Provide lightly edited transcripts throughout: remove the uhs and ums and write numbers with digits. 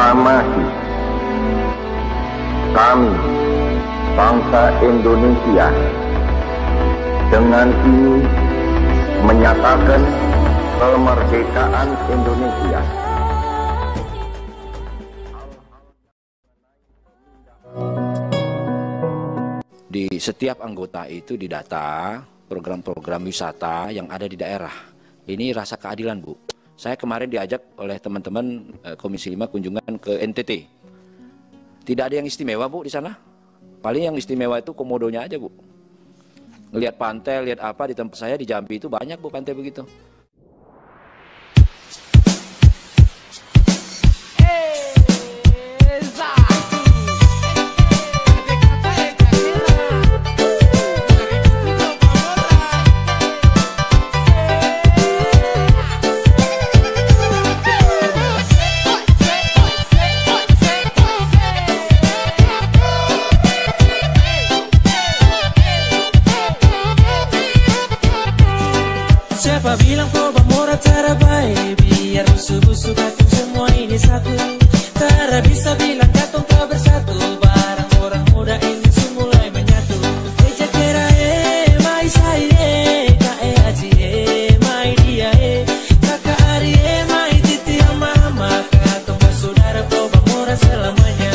proklamasi kami, bangsa Indonesia, dengan ini menyatakan kemerdekaan Indonesia. Di setiap anggota itu didata program-program wisata yang ada di daerah. Ini rasa keadilan, Bu. Saya kemarin diajak oleh teman-teman Komisi 5 kunjungan ke NTT. Tidak ada yang istimewa, Bu, di sana. Paling yang istimewa itu komodonya aja, Bu. Ngelihat pantai, lihat apa di tempat saya di Jambi itu banyak, Bu, pantai begitu. Siapa bilang Coba Mora cara baik, biar musuh-musuh katong semua ini satu. Tara bisa bilang katong tak bersatu, barang orang muda ini mulai menyatu. Eja kera mai sai kae aji mai dia kakak Ari mai titi mama, katong bersaudara Coba Mora selamanya.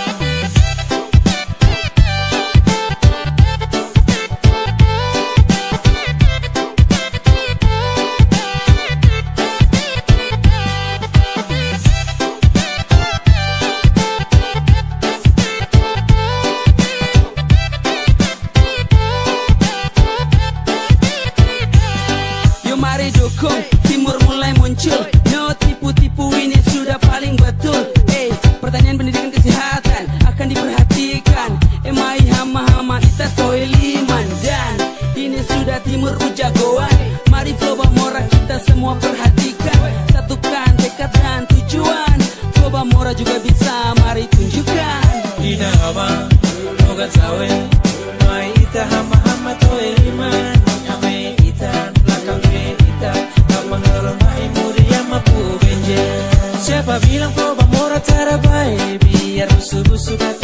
Mari dukung, timur mulai muncul. No tipu-tipu, ini sudah paling betul. Pertanyaan pendidikan kesehatan akan diperhatikan. Mai hama-hama kita toiliman. Dan ini sudah timur ujagoan. Mari Coba Mora kita semua perhatikan. Satukan tekad dan tujuan. Coba Mora juga bisa, mari tunjukkan. Ina hama, nogat sawe. Mai ita hama-hama toiliman. Ame ita belakang siapa bilang Coba Mora cara baik, biar musuh-musuh